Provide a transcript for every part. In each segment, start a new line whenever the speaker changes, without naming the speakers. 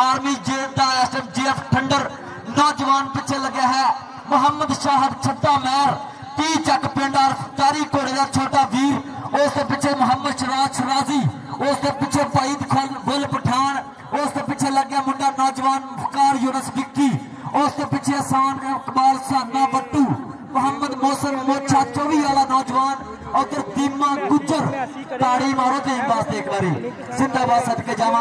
Army jail का SMGF ठंडर नौजवान पिछे लगे है मुहम्मद शाहद छत्ता महर 30 चक पिंड तारी घोड़े का छोटा वीर उसके पिछे मुहम्मद शराज शराजी उसके पिछे भाईद गुल पठान उसके पिछे लगे मुंडा नौजवान फकार यूनस बिक्की उसके पिछे हसान इकबाल साना बट्टू मोहम्मद मोहसन मोछा 24 वाला नौजवान उधर दीमा गुजर ताड़ी मारो तो वास्ते एक बारी जिंदाबाद सदके जावा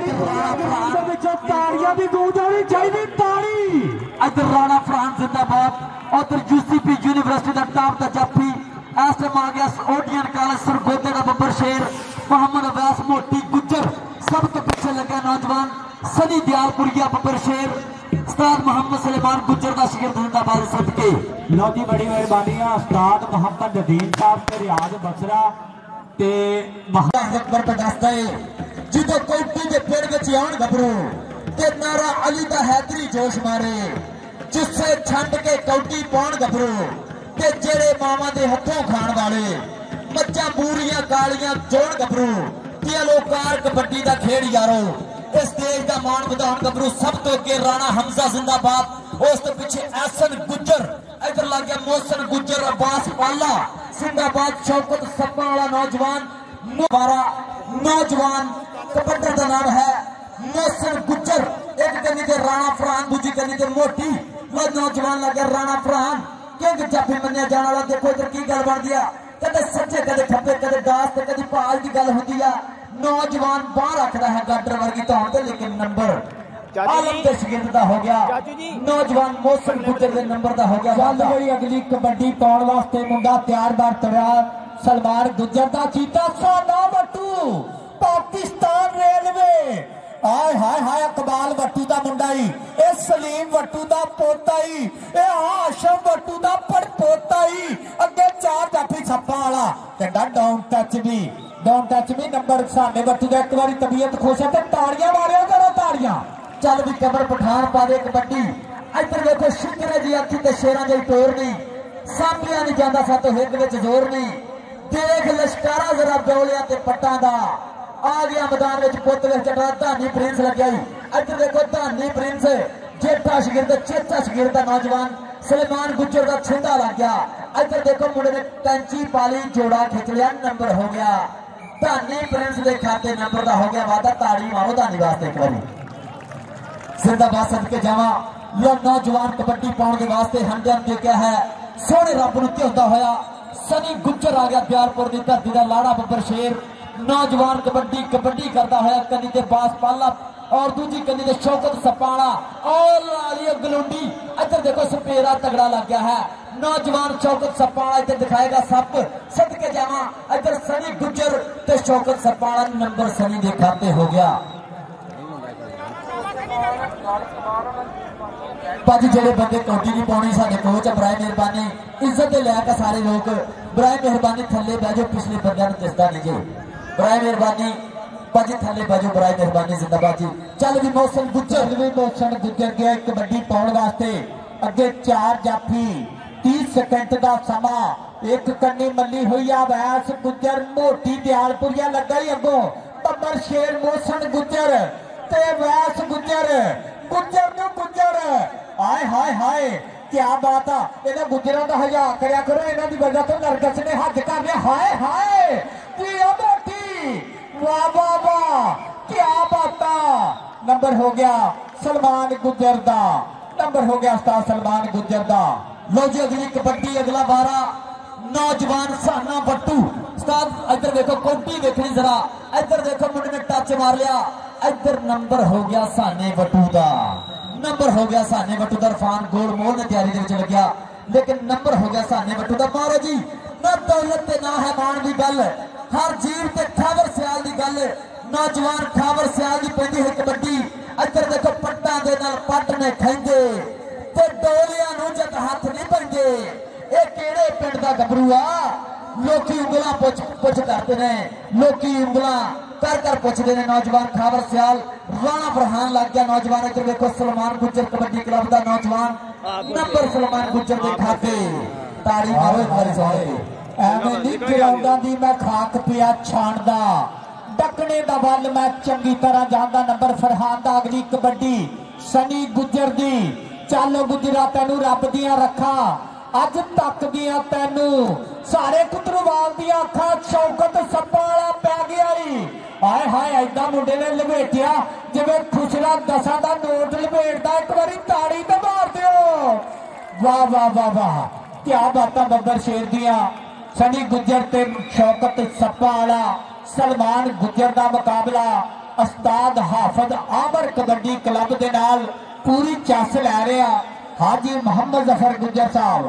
ताड़ियां भी गूंजनी चाहिए ताड़ी इधर राणा फरहान जिंदाबाद उधर UCP यूनिवर्सिटी का टॉप का जाफी इस टाइम आ गया ओडियन कॉलेज सरगोदे का बब्बर शेर मोहम्मद अवैस मोटी गुजर सब तो पीछे लगे नौजवान सनी दयालपुरिया बब्बर शेर उस्ताद मोहम्मद सलेमान गुजर का शिगिर्द जिंदाबाद सदके
लो जी बड़ी मेहरबानी है उस्ताद मोहम्मद नदीम साहब ते रियाज बसरा ते
अकबर पे दसदा है जिदे कौटी दे पेड़ विच आउण गबरू ते नारा अली दा हैदरी जोश मारे जिससे छंड के कौटी पाउण गबरू ते जेड़े मावां दे हत्थों खाण वाले मच्छां बूरियां गालियां जोड़ गबरू ते लोकार कबड्डी दा खेड यारो इस देश का मान बढ़ाने गबरू सब तो अगे राणा हमजा जिंदाबाद उस तो पीछे एहसन गुजर इधर लग गया मोहसन गुजर अब्बास पाला जिंदाबाद शौकत सप्पा वाला नौजवान हमारा नौजवान कबड्डी का नाम है मोहसन गुजर एक कनी के राणा फरहान दूजी कनी के मोटी वो नौजवान लग गया राणा फरहान किंग जाफी मनिया जाने वाला देखो इधर की गल बन गया कदे सच्चे कदे खप्पे कदे दास ते कदे भाल की गल होती है नौजवान बाहर रखता है गाडर वर्गी तो होते लेकिन नंबर आलम के शिगिर्द का हो गया नौजवान मोहसन गुजर के नंबर का हो गया
चल गई अगली कबड्डी पाउण वास्ते मुंडा तैयार बार तैयार सलमान गुजर का चीता साना बट्टू पाकिस्तान रेलवे हाय हाय हाय इकबाल बट्टू का मुंडा ही ए सलीम बट्टू का पोता ही ए हाशम बट्टू का पड़पोता ही अगे चार जाफी छप्पा वाला कहता डोंट टच मी नंबर सामने बट्टू का एक बार तबीयत खुश है ताड़ियां मारिया करो ताड़ियां
चल भी कबर पठान पा दे कबड्डी इधर देखो शिकरे जी अखी ते शेरां दी टोर नहीं सामलिया नहीं जाता सा तो हिंद विच जोर नहीं देख लश्कारा जरा दौलिया ते पट्टा दा आ गया मैदान में पुत विच चटा धानी प्रिंस लग गई इधर देखो धानी प्रिंस जेठा शिगिर्द चेचा शिगिर्द नौजवान सलेमान गुजर का छिंदा लग गया इधर देखो मुंडे ने कैंची पाली जोड़ा खिंच लिया नंबर हो गया धानी प्रिंस के खाते नंबर का हो गया वादा ताड़ी मारो धानी वास्ते एक बारी जिंदाबाद सदके जावा लो नौजवान कबड्डी पाउण के वास्ते हंडियां ते क्या है सोहने रब नूं ध्योंदा होया सनी गुजर आ गया प्यारपुर की धरती का लाड़ा बब्बर शेर नौजवान कबड्डी कबड्डी करता है कनी के पास पाला और दूजी कनी के शौकत सपाड़ा और लाली गलुंडी इधर देखो सपेरा तगड़ा लग गया है नौजवान शौकत सपाड़ा इधर दिखाएगा सब सदके जावा इधर सनी गुजर ते शौकत सपाड़ा नंबर सनी के खाते हो गया भाजी जेडे बंदे कौटी नहीं पानी साडे कोच बराए मेहरबानी इज्जत लैके सारे लोग बराए मेहरबानी थले बैजो पिछले बंद दिसता नहीं जी बराए मेहरबानी भाजी थले बैजो बराए मेहरबानी जिंदाबाद जी चल भी मोहसन गुजर गया कबड्डी पाउण वास्ते अगे चार जाफी 30 सेकंड का समा एक कन्नी मल्ली हुई है वैस गुजर मोटी दयालपुरिया लगा ही अगों बब्बर शेर मोहसन गुजर ते वैस गुजर गुजर नु गुजर हाय हाय हाय क्या बात है इन्हें गुजरों का हजार करया करो इन्हों की वजह तो नरगस ने हज कर लिया हाय हाय मोटी वाह वाह वाह क्या बात नंबर हो गया सलमान गुजर दा नंबर हो गया उस्ताद सलमान गुजर दा लो जी अगली कबड्डी अगला बारा नौजवान साना बट्टू उस्ताद इधर देखो कौटी देखनी जरा इधर देखो मुंडे ने टच मार लिया इधर नंबर हो गया साने बट्टू का नंबर हो गया साने बट्टू का इरफान गोल मोल ने तैयारी लग गया लेकिन नंबर हो गया साने बट्टू का मारो जी ना दौलत ना है मान की गल हर जीव ते खावर सियाल की गल नौजवान खावर सियाल की पैंदी है कबड्डी इधर देखो पट्टा दे नाल पट ने खाइंदे ते डोलियां नूं जद हाथ नहीं पैंदे ये केड़े पिंड दा गबरू आ लोकी उंगलां पुछ करते ने लोकी उंगलां कर पुछते हैं नौजवान खावर सियाल राणा फरहान लग गया नौजवान इधर देखो सलमान गुजर कबड्डी क्लब का नौजवान नंबर सलमान गुजर के खाते ताड़ी मारो एक बारी एवें नहीं ग्राउंडां दी मैं खाक पिया छाणदा
डकने दा वल मैं चंगी तरह जानदा। नंबर फरहान दा अगली कबड्डी सनी गुजर दी। चल गुजरा तेनू रब दियां रखा अज तक दियां तेनू सारे कुतरवाल दियां अखां शौकत सप्पा वाला पै गया ही। हाय हाय ऐदा मुंडे ने लपेटिया जिवें खुसरा 10 दा नोट लपेटदा। एक बारी ताड़ी ते मार दिओ। वाह वाह वाह वाह क्या बातां बब्बर शेर दियां। सनी गुजर ते शौकत सप्पा वाला सलमान गुजर दा मुकाबला उस्ताद हाफिज आमर कबड्डी क्लब दे नाल पूरी चस लै रहा हाजी मोहम्मद जफर गुजर साहब।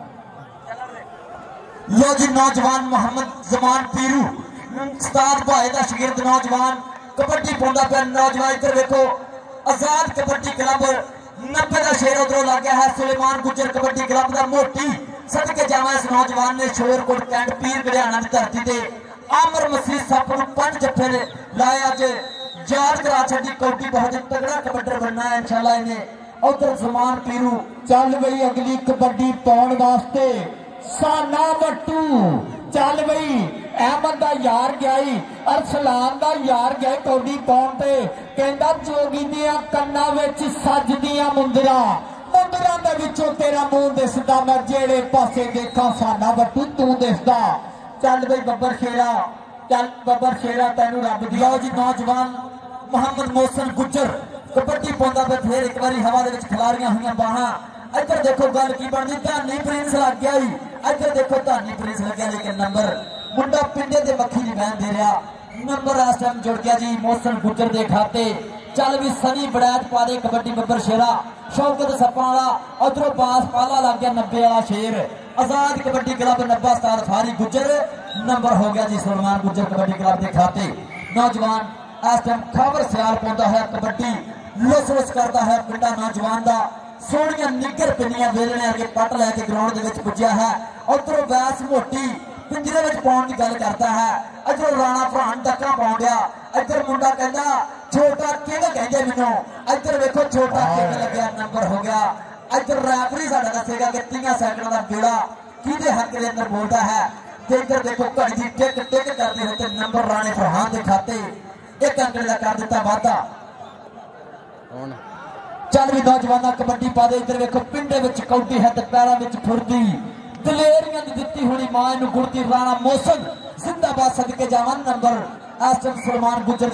लो जी नौजवान मोहम्मद जमान पीरू उस्ताद भाई का शागिर्द नौजवान कबड्डी पाउंदा पिया नौजवान। इधर देखो आजाद कबड्डी क्लब 90 का शेर उधरों लग गया है। सुलेमान गुजर कबड्डी क्लब का मोटी सदके जावा इस नौजवान ने शोरकोट कैंट पीर गड़ियाना की धरती से आमर मसीह सप नूं 5 जफ्फे लाए। अज याद करा छड़ी कौटी बहुत ही तगड़ा कबड्डर बनना है इंशाल्लाह इन्हें। उधर सलमान पीरू
चल बई अगली कबड्डी पाउण वास्ते साना वट्टू। चल बई अहमद दा यार गया अरसलान दा यार गया कौडी पाउण ते कहंदा जोगी दियां कन्नां विच सजदियां मुंदरा मुंदरां दे विचों तेरा मुंह दिसदा मैं जेड़े पासे देखा साना वट्टू तू दिसदा। चल बई बब्बर शेरा चल बब्बर शेरा तेनू रब दिया।
जी नौजवान मोहम्मद मोहसन गुजर कबड्डी पाउंदा पे फिर एक बारी हवा दे विच खिलारियां हुई बाहां। इधर देखो गल की बनदी धानी प्रिंस लग गया ही। इधर देखो धानी प्रिंस लग गया लेकिन नंबर मुंडा पिंडे दे मक्खी नहीं बहन दे रहा। नंबर इस टाइम जुड़ गया जी मोहसन गुजर के खाते। चल भी सनी बड़ैत पा दे कबड्डी बब्बर शेरा शौकत सप्पा वाला उधरों पास पाला लग गया 90 वाला शेर। आजाद कबड्डी क्लब 90 उस्ताद फारी गुजर नंबर हो गया जी सलमान गुजर कबड्डी क्लब के खाते। नौजवान इस टाइम खबर सियाल पाउंदा है कबड्डी लुस लुस करता है पिंडा नौजवान का सोहनिया निगर पिनिया वेलने अगे पट लैके ग्राउंड के पुज्या है। उधरों वैस मोटी पिंजरे में पाउण की गल करता है। इधरों राणा भरान डक्का पाउण दिया। इधर मुंडा कहता छोटा किंग कहते मैनू। इधर देखो छोटा किंग लग्या नंबर हो गया। इधर रैफरी साडा दसेगा कि 30 सैकंड का बेड़ा किहदे हक के अंदर बोलता है। इधर देखो घड़ी की टिक टिक करते होते नंबर राणे फरहान के खाते 1 अंक का कर दिता वाधा। चल भी नौजवान कबड्डी पा दे। इधर देखो पिंडे विच कौडी है तो पैरों में फुरदी दलेरियां दी दित्ती हुई मां नूं गुड़ती राणा मोहसन जिंदाबाद सदके जावन नंबर इस टाइम सलमान गुजर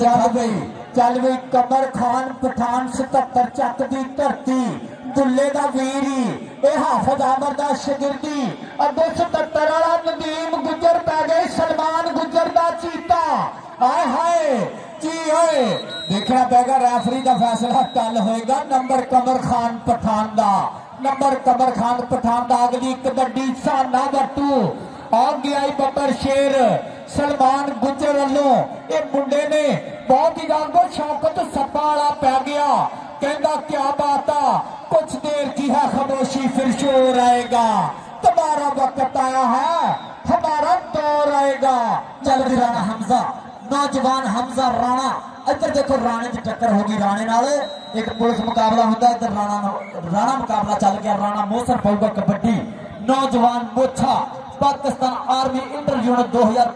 चल गई कमर खान पठान 77 चक दी धरती दुल्ले दा वीरी ए हाफिज आमर दा शागिर्दी अगे 77 वाला नदीम गुजर पै गए सलमान गुजर दा चीता। हाय हाय जी होए देखना पेगा रेफरी का फैसला कल होएगा। नंबर कमर खान पठान दा नंबर कमर खान पठान दा अगली कबड्डी साना वट्टू आ गया बब्बर शेर सलमान गुजर वालों ये मुंडे ने बहुत ही जागो शौकत सप्पा वाला पै गया। कहता क्या बात आ कुछ देर की है खामोशी फिर शोर आएगा तुम्हारा वक्त आया है हमारा दौर आएगा।
चल भी राणा हमजा नौजवान हमजा राणा। इधर देखो राणे की टक्कर होगी राणे नाल एक पुलिस मुकाबला होता है। इधर राणा मुकाबला चल गया। राणा मोहसन पाऊगा कबड्डी नौजवान मोछा पाकिस्तान आर्मी इंटर यूनिट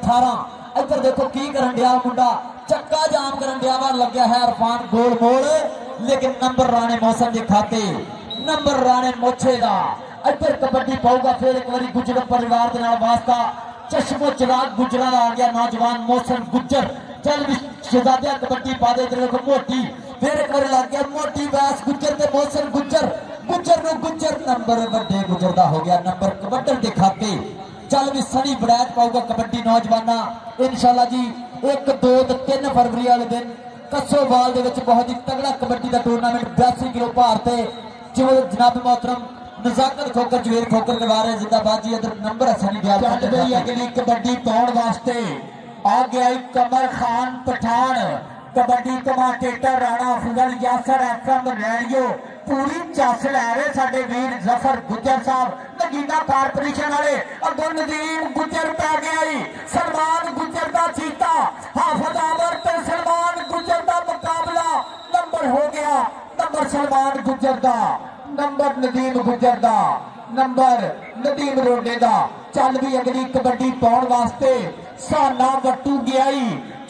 2018। इधर देखो की करन दिया मुंडा चक्का जाम करन दिया वा लग्या है इरफान गोल मोड़ लेकिन नंबर राणे मोहसन के खाते नंबर राणे मोछे का। इधर कबड्डी पाऊगा फिर एक बारी गुजर परिवार के नाल वास्ता चश्मो चिराग गुजरा आ गया नौजवान मोहसन गुजर। चल भी शहजादिया कबड्डी पा दे। इधर देखो मोटी फिर एक बार लग गया मोटी वैस गुजर ते मोहसन गुजर गुजर नो गुजर नंबर वड्डे गुजर दा हो गया नंबर कबड्डर के खाते। चल भी सनी बड़ैत पाऊगा कबड्डी नौजवाना इंशाल्लाह जी 1 2 ते 3 फरवरी वाले दिन कसोवाल दे विच बहुत ही तगड़ा कबड्डी का टूर्नामेंट 82 किलो भार ते जो जनाब मोहतरम नजाकत खोकर जवेर खोकर करवा रहे जिंदाबाद जी। इधर नंबर है सनी दयाल
अगली कबड्डी पाउण वास्ते आ गया कमर खान पठान कबड्डी कमाटेटर राणा अफजल यासर एफएम रैलियो पूरी चस लै रहे साडे वीर जफर गुजर साहब नगीना कारपोरेशन वाले अगो नदीम गुजर पै गया सलमान गुजर का चीता हाफिज आमर ते सलमान गुजर का मुकाबला नंबर हो गया। नंबर सलमान गुजर का नंबर नदीम गुजर का नंबर नदीम रोडे का। चल भी अगली कबड्डी पाउण वास्ते साना वट्टू गया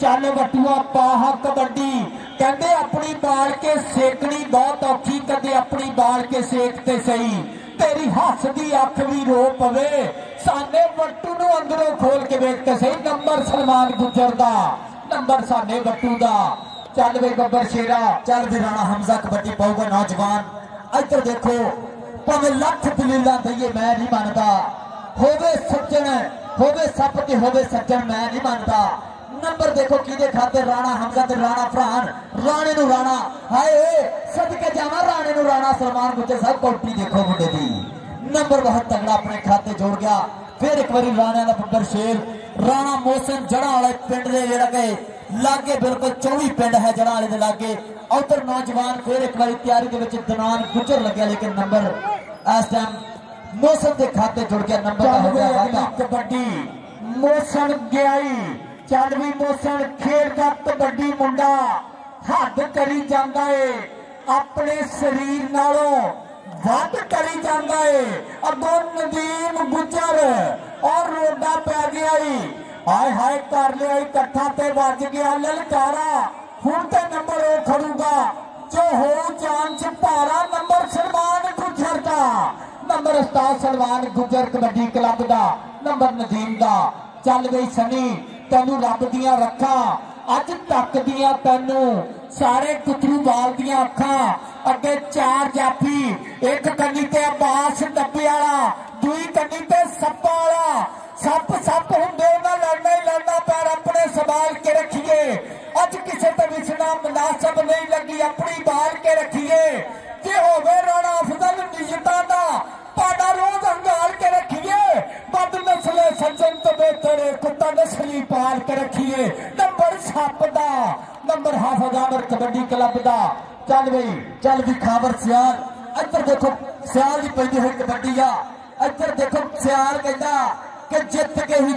चल वटुआ पाहा कबड्डी कहते अपनी बाल के सेकनी बहुत औखी कदे अपनी बाल के सेकते सही तेरी हस दी अख भी रो पवे साने वट्टू नूं अंदरों खोल के वेखते सही नंबर सलमान गुजर दा नंबर साने वट्टू दा चल वे बब्बर शेरा
चल भी राणा हमजा कबड्डी पाऊगा नौजवान इधर देखो भावें लख दलीलां दईए मैं नहीं मानता होवे सज्जन होवे सप के होवे सज्जन मैं नहीं मानता नंबर देखो किदे खाते राणा हमजा ते राणा भरान राणे नूं राणा हाय सदके जावा राणे नूं राणा सलमान गुजर साहब कौटी देखो मुंडे दी नंबर बहुत तगड़ा अपने खाते जोड़ गया फिर एक बारी राणे दा बब्बर शेर राणा मोहसिन जड़ा वाले पिंड दे जेड़ा के लागे बिल्कुल 24 पिंड है जड़ा वाले दे लागे उधर नौजवान फिर एक बारी तैयारी दे विच दनान गुजर लग्या लेकिन नंबर इस टाइम मोहसिन के खाते जुड़ गया नंबर हो गया
कबड्डी मोहसिन गयाई चल भी मोहसिन खेलदा कबड्डी मुंडा हद करी जांदा है अपने शरीर नालों वध करी जांदा है अगों नदीम गुजर और रोडा पै गया हाय हाय कर लिया इकट्ठा ते वज गया ललकारा हुण ते नंबर ओ खड़ूगा जो हो जान च भारा नंबर सलमान गुजर का नंबर उस्ताद सलमान गुजर कबड्डी क्लब का नंबर नदीम का चल गई सनी तेनू रब दियां रखा अज तक दियां तेनू सारे कुतरू बाल दियां अखा अगे 4 जाफी एक कन्नी ते अब्बास डब्बे वाला दूई कन्नी ते सप्पा वाला सप सप हुंदे ना लड़ना ही लड़ना पर अपने संभाल के रखिए अज किसे ते विछना मुनासिब नहीं लगी अपनी बाल के रखिए जे होवे राणा अफजल निजता दा पाड़ा रोज अंगाल के रखिए बद नस्ले सज्जन तो बेहतर कुत्ता नस्ली पाल के रखिए नंबर सप दा नंबर हाफिज आमर कबड्डी क्लब दा चल गई
चल भी खाबर सियाल इधर देखो सियाल की पैदी हुई कबड्डी आ इधर देखो सियाल कहता कि जित के ही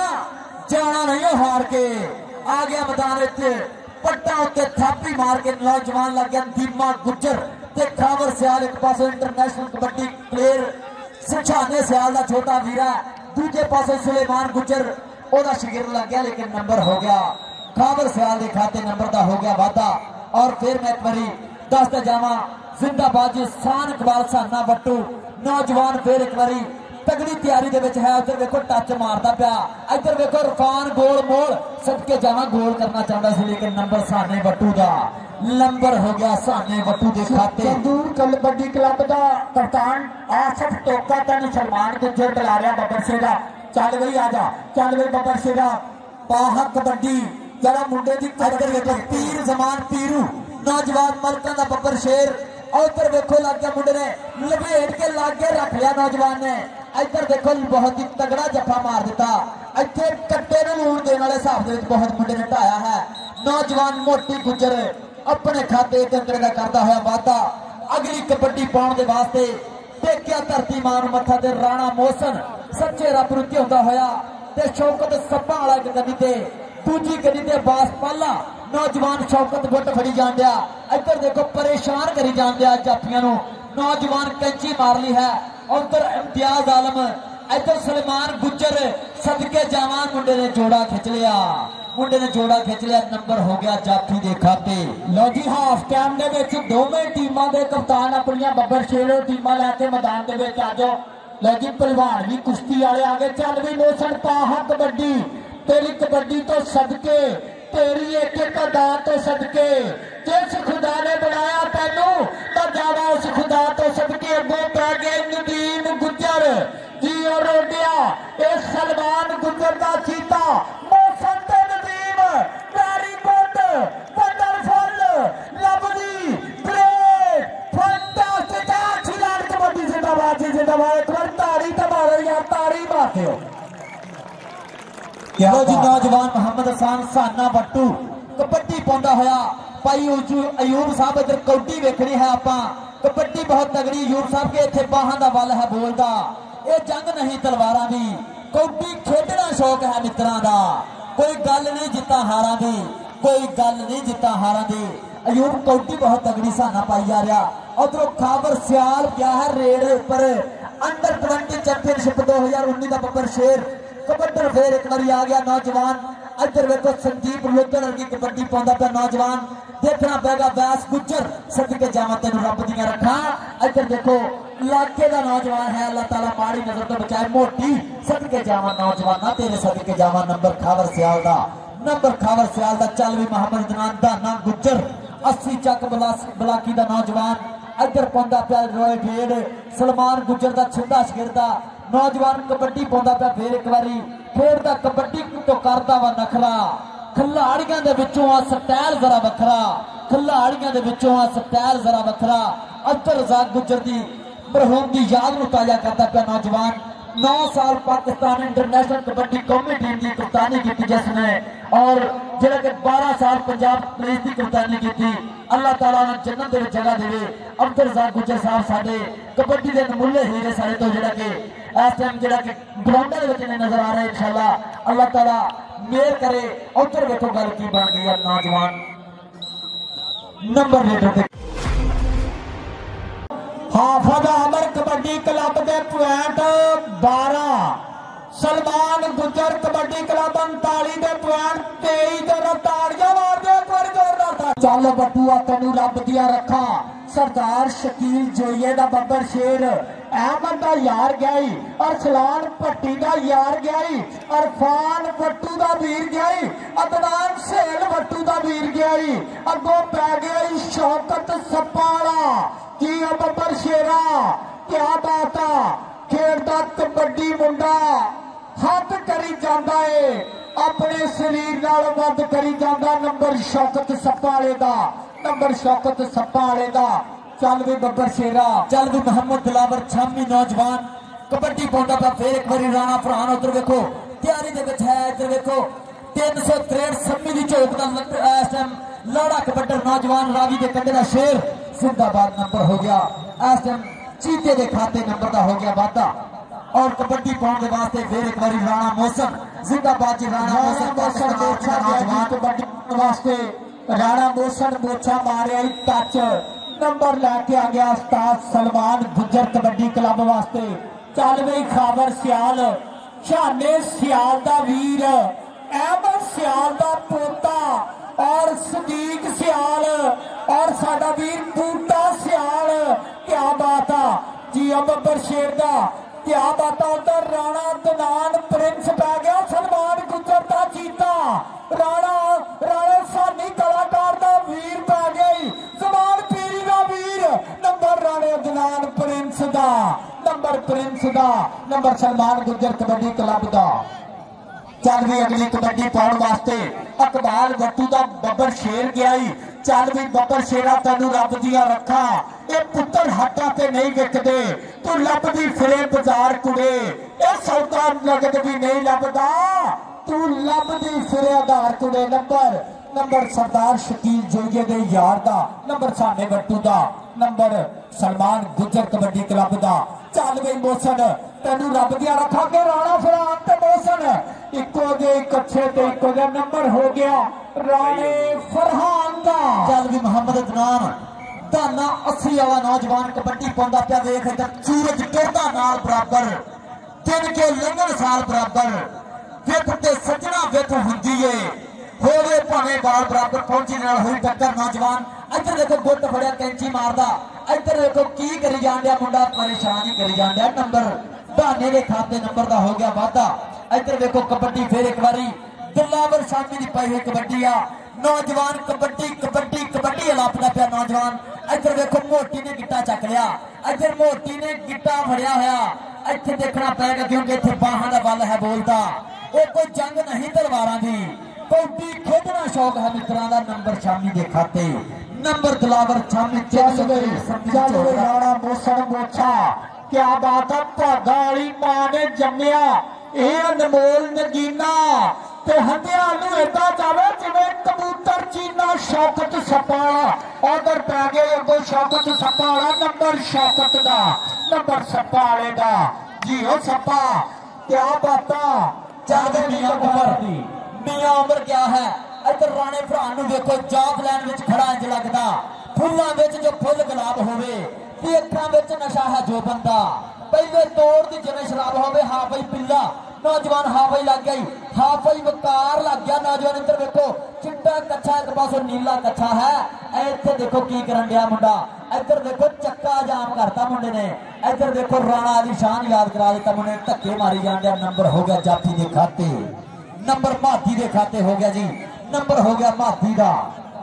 जाना नहीं हार के आ गया मैदान पट्टा उत्ते थापी मार के नौजवान लग गया दीमा गुजर ते खाबर सियाल एक पासों इंटरनेशनल कबड्डी प्लेयर सुछाने सियाल का छोटा वीरा दूजे पासों सुलेमान गुजर ओदा शिगिर लग गया लेकिन नंबर हो गया खाबर सियाल के खाते नंबर का हो गया वादा और फिर मैं एक बारी दसदा जावा जिंदाबाद शान इकबाल साना वट्टू नौजवान फिर एक बारी तगड़ी तैयारी दे विच है उधर देखो टच मारदा पिया इधर देखो इरफान गोल मोल सदके जावा गोल करना चाहता सी लेकिन नंबर साने वट्टू दा नंबर हो गया साने वट्टू के खाते
दूर कबड्डी क्लब का कप्तान आसफ टोका तेन सलमान गुजर डला रहा बब्बर शेरा चल गई आजा चल गई बब्बर शेरा पाहा कबड्डी जरा मुंडे की
इधर देखो पीर जमान पीरू नौजवान मलका का बब्बर शेर उधर देखो लग गया मुंडे ने लपेट के लागे रख लिया नौजवान ने इधर देखो बहुत ही तगड़ा जफा मार दिता इतने कट्टे लूण देने वाले हिसाब से बहुत मुंडे ने ढाया है नौजवान मोटी गुजर अपने खाते एक अंदर का करता हुआ वादा अगली कबड्डी पाने के वास्ते देखिया धरती मान मत्था ते राणा मोहसिन सच्चे रब नूं ध्याउंदा होया ते शौकत सप्पा वाला एक गड्डी ते दूजी गड्डी ते बास पाला नौजवान शौकत गुट फड़ी जान दिया इधर देखो परेशान करी जान दिया जाफियां नूं नौजवान कैंची मार ली है उधर इम्तियाज आलम इधर सलमान गुजर सदके जावा मुंडे ने जोड़ा खिंच लिया मुंडे ने जोड़ा खिंच लिया नंबर हो गया जाफी के खाते
लो जी हाफ टाइम दे विच दोवें टीमां दे कप्तान अपनी बब्बर शेर टीमां लैके मैदान दे विच आ जाओ लो जी पहलवान भी कुश्ती वाले आ गए चल भी मोहसिन पाहा कबड्डी तेरी कबड्डी तो सदके तेरी एक एक अदा तो सदके जिस खुदा ने बनाया तेनू तो जावा उस खुदा तो सदके अगों पै गए नदीम गुजर जी और रोडिया इस सलमान गुजर का चीता मोहसिन ते Nadeem very good wonderful lovely great fantastic excellent kabaddi जिंदाबाद जी जिंदाबाद एक बार ताड़ी तो मारो यार ताड़ी मार दो
जी नौजवान मोहम्मद हसन साना वट्टू कबड्डी पाउंदा होया भाई अयूब साहब इधर कौडी वेखनी है आपां कबड्डी बहुत तगड़ी अयूब साहब के इत्थे बाहां दा वल है बोलदा ये जंग नहीं तलवारां दी कौडी खेडना शौक है मित्रां दा कोई गल नहीं जिता हारां दी कोई गल नहीं जिता हारां दी अयूब कौडी बहुत तगड़ी साना पाई जा रहा उधरों खाबर सियाल गया है रेड उपर अंडर 20 चैंपियनशिप 2019 का बब्बर शेर कबड्डर फिर एक बारी आ गया नौजवान इधर देखो संदीप लोधर वर्गी कबड्डी पाਉਂਦਾ ਪਿਆ नौजवान देखना पेगा वैस गुज्जर सदके जावा तेन रब दियां रखा। इधर देखो इलाके का नौजवान है अल्लाह ताला माड़ी नजर तो बचाए मोटी सदके जावा नौजवान तेरे सदके जावा नंबर खावर सियाल दा चल भी मोहम्मद दनान दाना गुज्जर 80 चक बलाकी का नौजवान इधर पाਉਂਦਾ ਪਿਆ रोए ढेड़ सलमान गुज्जर का छिंदा शिरदा नौजवान कबड्डी पाਉਂਦਾ ਪਿਆ फिर एक बारी खेडदा कबड्डी तो करदा वा नखरा खिलाड़ियों के विचों आ स्टाइल जरा वखरा खिलाड़ियों के विचों आ स्टाइल जरा वखरा अब्दुल रज़ाक गुज्जर की मरहूम की याद को ताजा करता पाया नौजवान 9 साल पाकिस्तान इंटरनेशनल कबड्डी कौमी टीम की कप्तानी की जिसने और जिहड़ा कि 12 साल पंजाब पुलिस की कप्तानी की अल्लाह ताला ने जन्नत दे जगह देवे। अब्दुल रज़ाक गुज्जर साहब साडे कबड्डी के नमूने हीरे साडे तो जिहड़ा कि इस टाइम जिहड़ा कि ग्राउंड दे विच नजर आ रहे इंशाअल्लाह अल्लाह ताला मेहर करे। उधर देखो गल की बन गई है नौजवान number leader
Hafiz Amar kabaddi club के पॉइंट 12 सलमान गुज्जर कबड्डी क्लब 39 के पॉइंट 23 ताड़ियां मार दे एक बार जोरदार चल बटूआ तेनू रब दिया रखा सरदार शकील जोइए का बब्बर शेर अहमद का यार गई अरसलान भट्टी का यार गई अरफान वट्टू का वीर गई अदनान सेल वट्टू का वीर गई अगों पै गई शौकत सपाला की बब्बर शेरा क्या बात आ खेलता कबड्डी मुंडा हद करी जाता है अपने शरीर नाल वध करी जाता नंबर शौकत सपाले का नंबर शौकत सपाले का चल भी बब्बर शेरा
चल भी मोहम्मद दिलावर छामी नौजवान कबड्डी पाਉਂਦਾ ਪਿਆ फिर एक बार राणा फरहान उधर देखो तैयारी दे विच है इधर देखो 363 सम्मी दी झोक दा इस टाइम लाड़ा कबड्डर नौजवान रावी के कंधे का शेर जिंदाबाद नंबर हो गया इस टाइम चीते के खाते नंबर का हो गया वादा और कबड्डी पाने के वास्ते फिर एक बार राणा मौसम जिंदाबाद जी राणा मौसम
कबड्डी वास्ते राणा मौसम मोछा मारे टच नंबर लैके आ गया उस्ताद सलमान गुज्जर कबड्डी क्लब वास्ते चल बई खाबर सियाल शाने सियाल दा वीर अहमद सियाल दा पोता और सदीक सियाल और साडा वीर बूटा सियाल क्या बात आ जी बब्बर शेर दा क्या बात उधर राणा दनान प्रिंस पै गया सलमान गुज्जर दा चीता राणा राणा सानी कलाकार दा वीर पै गई जमान पीरी दा वीर नंबर राणे दनान प्रिंस दा नंबर सलमान गुज्जर कबड्डी क्लब दा चल भी अगली कबड्डी पाने वास्ते अकबाल वट्टू का बब्बर शेर गया चल भी बब्बर शेरा तेनू रब दिया रखा ये पुत्र हटा ते नहीं विकदे तू लभदी फिरे बाजार कुड़े ये सौदा नगद भी नहीं लभदा तू लभदी फिरे आधार कुड़े नंबर सरदार शकील जोइए दे यार दा नंबर साने वट्टू दा नंबर सलमान गुज्जर कबड्डी क्लब दा चल गई मोसन तेनू रब दिया रखा के राणा फरहान ते मोसन इको जे कच्छे ते इको जे नंबर हो गया राणे फरहान दा
चल भी मोहम्मद दनान दाना 80 वाला नौजवान कबड्डी पाਉਂਦਾ ਪਿਆ देख इधर सूरज टोटा नाल बराबर दिन के लंघन साल बराबर विथ ते सजना विथ हुंदी है होवे भावे बाल बराबर पहुंची नाल हुई टक्कर नौजवान इधर देखो गुट फड़िया कैंची मारदा इधर देखो की करी जांदिया मुंडा परेशान ही करी जांदिया नंबर दाने के खाते नंबर का हो गया वादा इधर देखो कबड्डी फिर एक बारी दिलावर शामी की पाई हुई कबड्डी आ नौजवान कबड्डी कबड्डी कबड्डी अलापदा पिया नौजवान इधर देखो मोटी ने गिट्टा चक लिया इधर मोटी ने गिट्टा फड़िया होया इत्थे देखना पेगा क्योंकि इत्थे बाहां दा बल है बोलता वो कोई जंग नहीं तलवारां दी कौडी खेडना शौक है मित्रां दा नंबर शामी के खाते नंबर दिलावर शामी
राणा मोसन मोछा क्या बात है भागा वाली मां ने जम्मिया ये अनमोल नगीना ते हंदिया नूं इदां जावे जिवें कबूतर चीना शौकत सपाला उधर पै गए अगो शौकत सपाला नंबर शौकत दा नंबर सपाले दा जी ओ सपा क्या बात
चल मियां उमर क्या है इधर राणे भरा नूं देखो जॉब लैन विच खड़ा इंज लगदा फुल्लां विच जो फुल गुलाब होवे ते अखां विच नशा है जो बंदा पहले तोड़ दी जिवें शराब होवे हाँ भाई पिल्ला नौजवान हाफई लग गई, हाफई वकार लग गया नौजवान। इधर देखो चिट्टा कच्छा एक पासों नीला कच्छा है, इतने देखो की करन दिया मुंडा। इधर देखो चक्का जाम करता मुंडे ने। इधर देखो राणा अली शान याद करा दिता मुंडे, धक्के मारी जान दिया। नंबर हो गया जाफी के खाते, नंबर भाती के खाते हो गया जी, नंबर हो गया भाती का।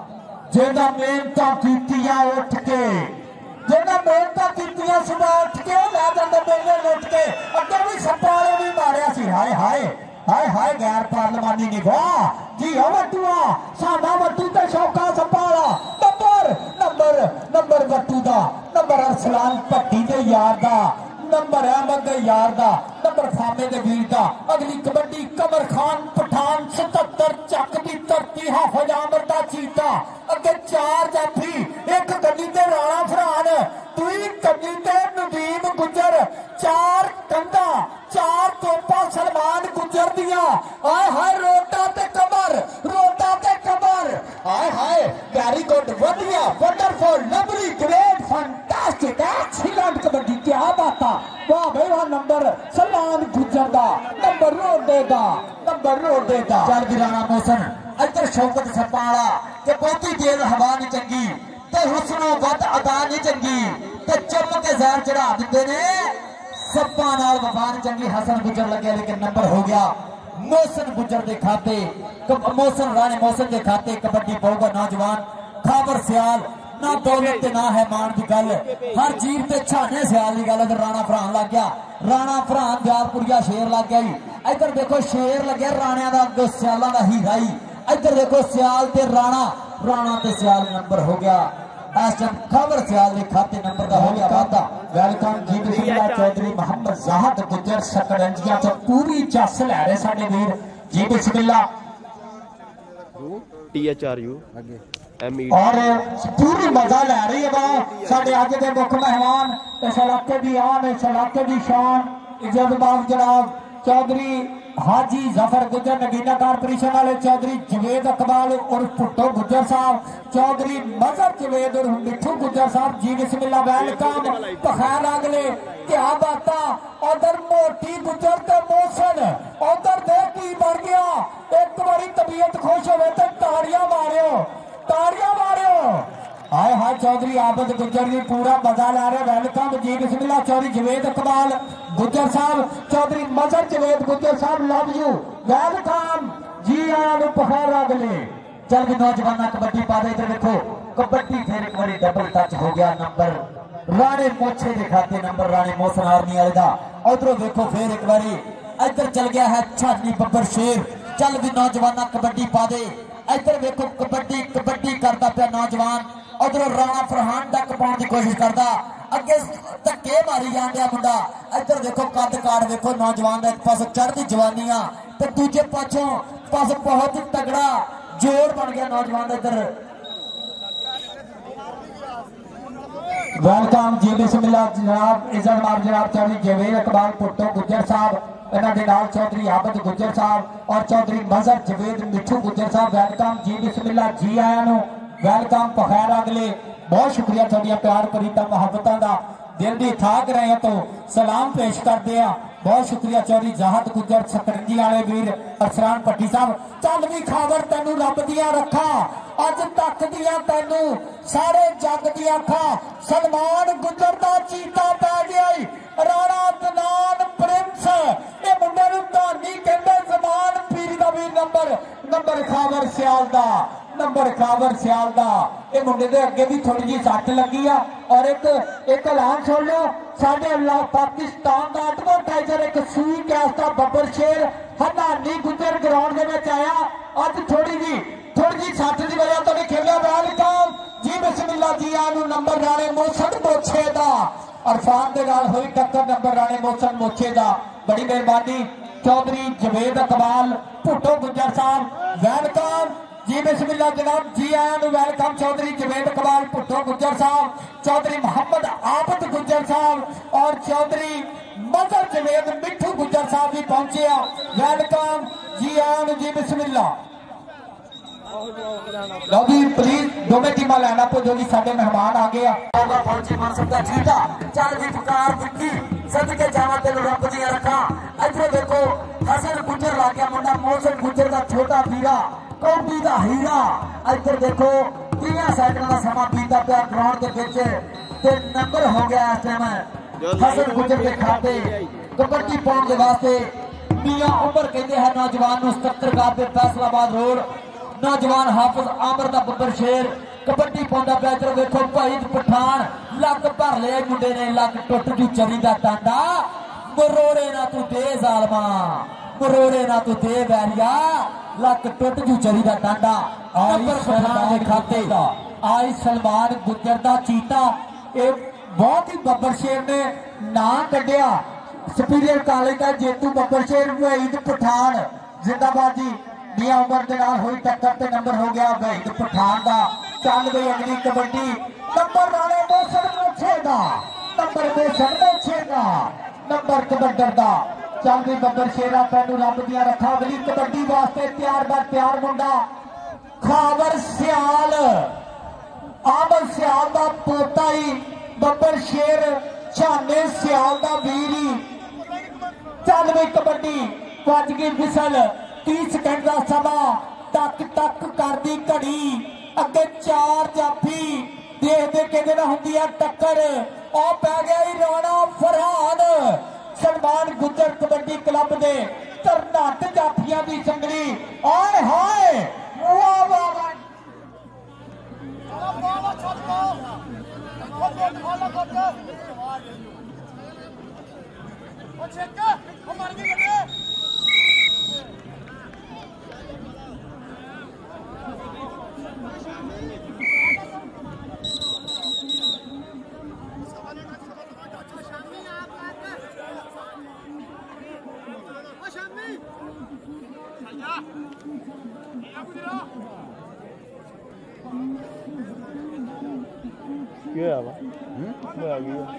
जेना मेहनतां कीतियां उठ के, जेना मेहनतां कीतियां सुबह उठ के लै जांदे मेले लुट के, अगे भी सप्पा वाले भी मारिया सी। हाय हाय हाय हाय गैर पार्लिमानी निगाह जी हो वट्टूआ, साडा वट्टू ते शौका सप्पा वाला। नंबर नंबर नंबर वट्टू दा, नंबर अरसलान भट्टी दे यार दा, नंबर अहमद दे यार दा, नंबर फामे दे वीर दा। अगली कबड्डी कमर खान पठान 77 चक दी धरती हाफिज आमर दा चीता। अगे 4 जाफी, एक गड्डी ते राणा फरहान, दूई गड्डी ते नदीम गुजर, 4 कंधा 4 तोपा सलमान गुजर दिया। आय हाय रोटा ते कमर, रोटा ते कमर। आय हाय वेरी गुड, वधिया, wonderful, lovely, great, fantastic, excellent kabaddi, क्या बात है। वाह भाई वाह, नंबर सलमान गुजर दा, नंबर रोडे दा, नंबर रोडे दा।
चल भी राणा मोहसन, इधर शौकत सप्पा वाला कि बहुती तेज हवा नहीं चंगी ते हुस्नो वध अदा नहीं चंगी ते चम के जहर चढ़ा दिते ने सप्पा नाल वफा नहीं चंगी। हसन गुजर लगे लेकिन नंबर हो गया मोहसन गुजर के खाते, मोहसन राणे मोहसन के खाते। कबड्डी पाऊगा नौजवान खाबर सियाल, ना दौलत ना है मान की गल, हर जीव ते छाने सियाल की गल। राणा फरहान लग गया, राणा फरहान दयालपुरिया शेर लग गया जी। इधर देखो शेर लगे राणिया का सियालों का हीरा ही। इधर देखो सियाल ते राणा, राणा ते सियाल नंबर हो गया इस टाइम खबर सियाल के खाते नंबर का हो गया वादा।
वेलकम जी बिस्मिल्लाह चौधरी मोहम्मद जाहद गुजर सकरंजिया तो पूरी चस लै रहे साडे वीर जी बिस्मिल्लाह।
THRU
और पूरी मजा लै रही है वह साडे अज के मुख मेहमान, इस इलाके की आन, इस इलाके की शान, इज्जतबाब जनाब चौधरी हाजी जफर गुजर, नगीना कारपोरेशन वाले चौधरी जवेद इकबाल और भुट्टो गुजर साहब, चौधरी मजहर जवेद और मिठू गुजर साहब जी बिस्मिल्लाह। वेलकम बखैर अगले क्या बात। उधर मोटी गुजर ते मोहसन, उधर देख की बन गया। एक बारी तबीयत खुश हो तो ताड़ियां मारियो, ताड़ियां मारियो। हाय हाय चौधरी आबद गुजर जी पूरा मजा ला रहे। वेलकम जी बिस्मिल्लाह चौधरी जवेद इकबाल गुजर साहब, चौधरी मजहर जवेद गुजर साहब, लव यू, वेलकम जी आन बखैर अगले।
चल भी नौजवान कबड्डी पा दे। इधर देखो कबड्डी फिर एक बार डबल टच हो गया। नंबर राणे मोछे के खाते, नंबर राणे मोहसन आर्मी वाले का। उधरों देखो फिर एक बारी इधर चल गया है छानी बब्बर शेर। चल भी नौजवान कबड्डी पा दे। इधर देखो कबड्डी कबड्डी करता पाया नौजवान, उधरों राणा फरहान तक पाने की कोशिश करता, अगे धक्के मारी जान दिया मुंडा। इधर देखो कद काट देखो नौजवान का, एक पास चढ़ती जवानियां तो दूजे पासों पास बहुत ही तगड़ा जोर बन गया नौजवान। इधर
वेलकम जी बिस्मिल्लाह जनाब इज्जतमाब जनाब चौधरी जवेद इकबाल भुट्टो गुजर साहब, इन्हों के नाल चौधरी आबद गुजर साहब और चौधरी मजहर जवेद मिठू गुजर साहब। वेलकम जी बिस्मिल्लाह, जी आया नु वेलकम बखैर अगले। बहुत शुक्रिया थोड़िया प्यार प्रीता मुहब्बतों का, दिल की थाक रहे तो सलाम पेश करते हैं। बहुत शुक्रिया चौधरी जाहद गुजर सकरंजी वाले वीर अरसलान भट्टी साहब। चल भी खबर तेनू रब दिया रखा, अज तक दिया तेनू सारे जग दिया अखा। सलमान गुजर का चीता पै गया, राणा अदनान प्रिंस ये मुंडे नूं धानी कहंदे, जमान पीरी दा वीर नंबर नंबर खावर सियाल दा, नंबर खावर सियाल दा। ये मुंडे दे अगे भी थोड़ी जी सट लगी आ। और एक ऐलान सुन लो, साडे पाकिस्तान का एडवर्टाइजर एक सूई कैस का बब्बर शेर हनानी गुजर ग्राउंड के विच आया, अज थोड़ी जी सट की वजह तो नहीं खेलिया। वेलकम जी बिस्मिल्लाह जी आनू नंबर राणे मोहसन मोछे दा, अरफान के नाल हुई टक्कर, नंबर राणे मोहसन मोछे दा। बड़ी मेहरबानी चौधरी जवेद इकबाल भुट्टो गुजर साहब। वेलकम जी बिस्मिल्लाह जनाब, जी आया वेलकम चौधरी जवेद इकबाल भुट्टो गुजर साहब, चौधरी मोहम्मद आबद गुजर साहब और चौधरी मजहर जवेद मिठू गुजर साहब भी पहुंचे। वेलकम जी आया जी बिस्मिल्लाह। लो जी प्लीज दोवें टीम लैना पुजो जी, साडे मेहमान आ गया।
फौजी मन सकता ठीका चल भी पुकार दिखी सद के जावा तेन रब दिया रखा। इधर देखो हसन गुजर ला गया मुंडा मोहसिन गुजर का छोटा वीरा कौडी का हीरा। इधर देखो 30 सैकंड का समा बीता पिया ग्राउंड के विच ते नंबर हो गया इस टाइम हसन गुजर के खाते कबड्डी पाउण के वास्ते मियां उमर कहते हैं नौजवान 77 पे फैसलाबाद रोड नौजवान हाफिज आमर का बब्बर शेर कबड्डी पाउंदा पिया। इधर देखो भाई पठान लक भर लिया मुंडे ने लक टुट जू चरी का टांडा मरोड़े ना तू दे जालमा मरोड़े ना तू दे बैरिया लक टुट जू चरी का टांडा। नंबर खाते आई सलमान गुजर का चीता एक बहुत ही बब्बर शेर ने नाम कढ़िया सुपीरियर कॉलेज का जेतू बब्बर शेर वहीद पठान जिंदाबाद जी। मियां उमर के नाल हुई टक्कर ते नंबर हो गया वहीद पठान का। चल गई अगली कबड्डी नंबर राणे मोहसिन मोछेगा नंबर मोहसिन मोछेगा नंबर कबड्डर का। चल गई बब्बर शेरा तेनू रब दिया रखा। अगली कबड्डी वास्ते तैयार बर तैयार मुंडा खावर सियाल आमल सियाल का पोता ही बब्बर शेर छाने सियाल का वीरी। चल गई कबड्डी बज गई विसल 30 सेकंड का समा टक टक कर दी घड़ी अगे 4 जाफी देखते कहते ना होंगी है टक्कर आ पै गया ही राणा फरहान सलमान गुजर कबड्डी क्लब दे तरनाट जाफियां की संगली। आए हाय वाह वाह वाह
क्या है वो आ गया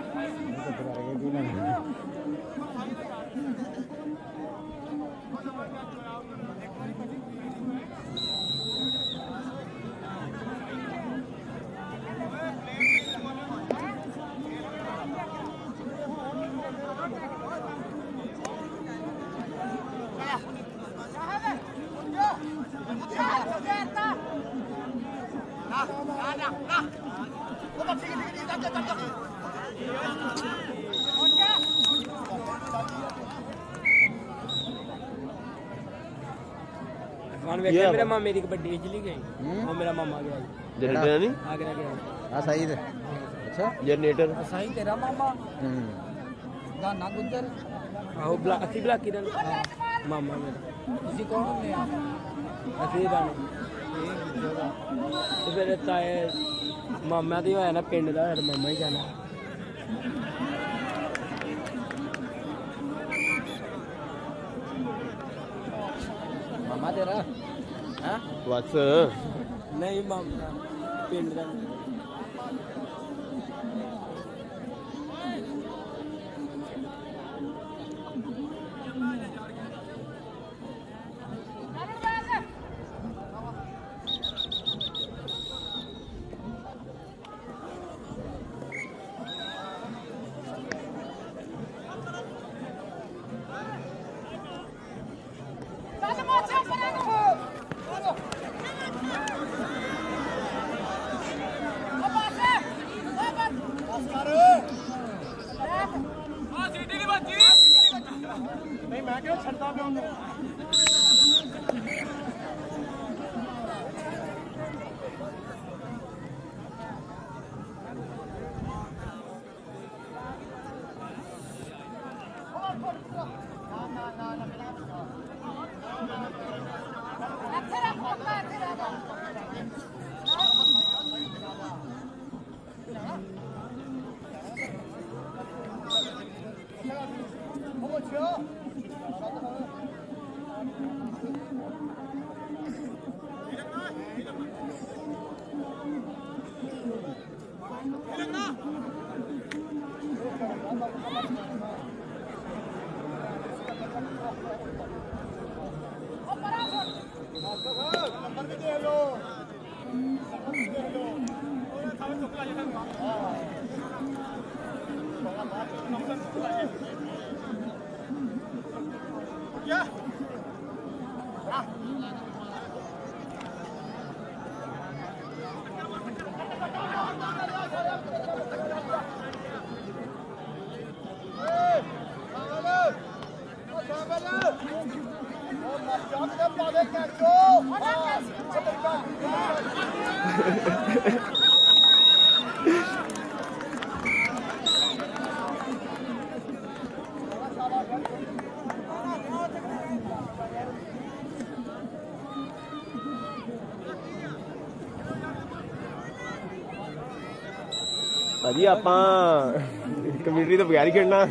मेरा मामा मेरी कबड्डी चली गई और मेरा मामा गया
जनरेटर नहीं
आगरा गया
हां सही है। अच्छा जनरेटर
सही तेरा मामा गाना गुजर आहो ब्लाकी ब्लाकी दा मामा मेरा ਤੁਸੀਂ ਕੌਣ ਹੁੰਦੇ ਆ ਅਸੀਂ ਰਾਣੇ ਤੇ ਫਿਰ ਤਾਏ ਮਾਮਾ ਦੀ ਹੋਇਆ ਨਾ ਪਿੰਡ ਦਾ ਫਿਰ ਮਾਮਾ ਹੀ ਜਾਣਾ ਮਾਮਾ ਤੇਰਾ ਹਾਂ
ਬਸ
ਨਹੀਂ ਮਾਮਾ ਪਿੰਡ ਦਾ
ਭਾਜੀ ਆਪਾਂ ਕਮਿਊਨਿਟੀ ਤੋਂ ਬਗੈਰ ਹੀ ਖੇਡਣਾ।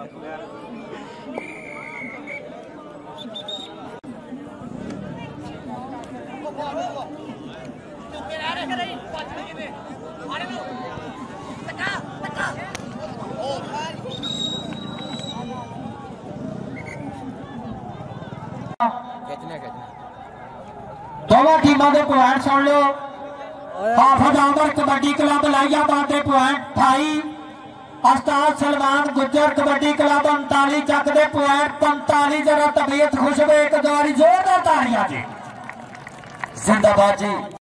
दोनों टीमों के पॉइंट सुन लो। हाफिज आमर कबड्डी क्लब लाइयाबाद के पॉइंट 28, उस्ताद सलमान गुज्जर कबड्डी क्लब 39 चक के पॉइंट 45। जरा तबीयत खुश हो एक दो जोरदार तालियां जी।
जिंदाबाद जी।